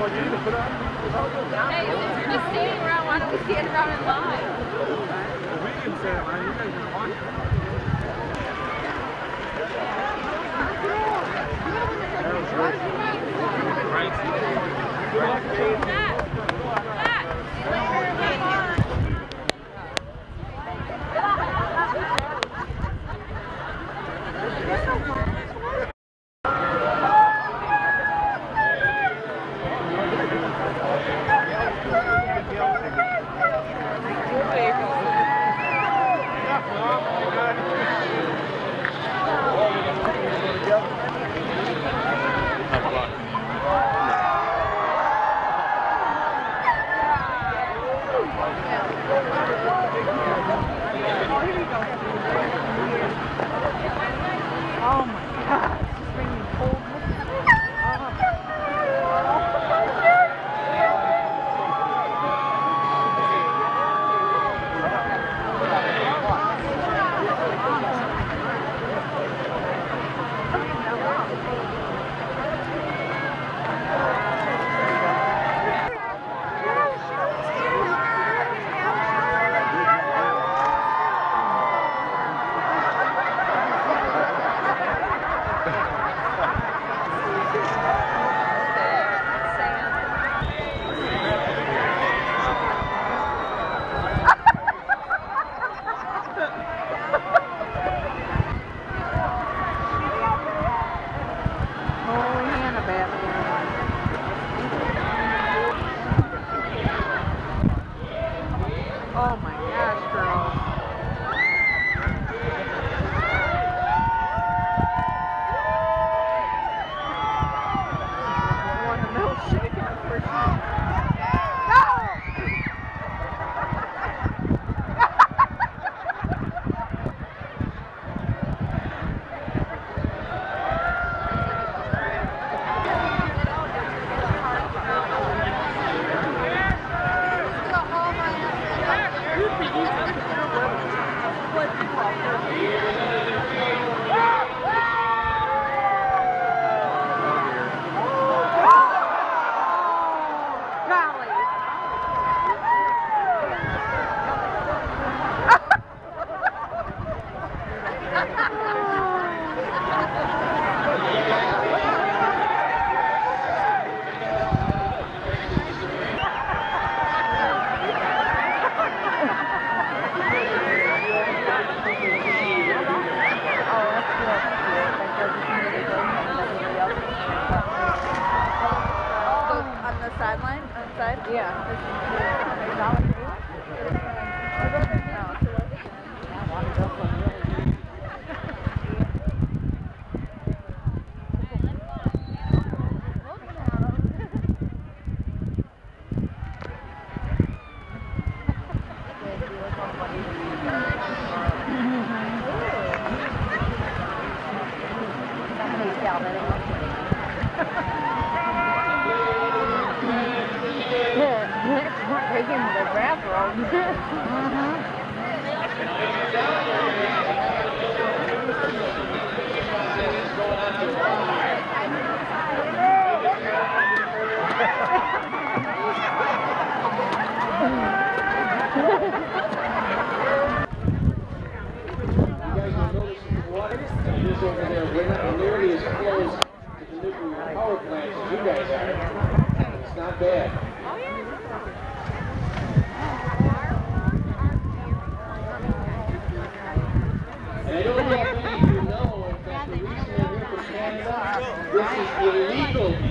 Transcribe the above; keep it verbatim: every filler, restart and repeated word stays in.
Hey, since you're just standing around, why don't we stand around and lie? We can stand around. You guys just watch. Right. Oh my God, it's just making me cold. Oh my gosh, girls. One in the middle shaking up for no! Sideline? Outside? Yeah. Taking the bathroom. Over there, we're not nearly as close to the nuclear power plants as you guys are. It's not bad. And I don't know if any of you know, in fact, the reason they're here from Canada, this is illegal